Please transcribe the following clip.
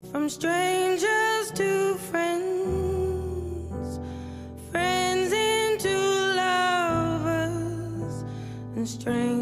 From strangers to friends, friends into lovers, and strangers